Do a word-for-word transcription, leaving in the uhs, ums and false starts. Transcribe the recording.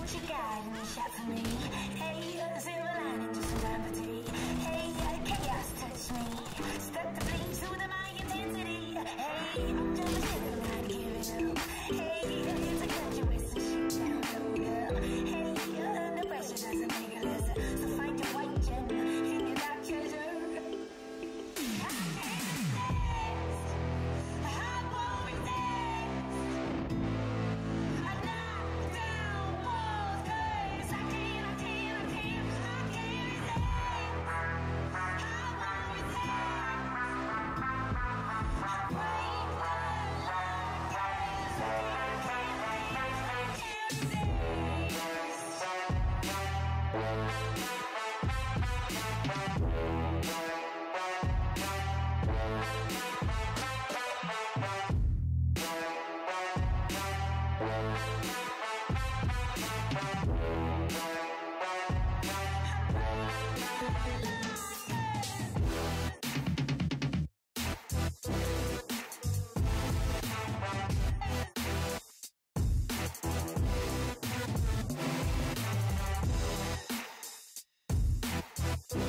you got any shot for me? Hey, uh, silver lining to some empathy. Hey, uh, chaos touch me. Stuck the flames with my intensity. Hey, I'm just a not giving up. Hey, uh, it's a country with some shit down low. Hey, uh, the pressure doesn't make it less. So find your white gem and your dark treasure. You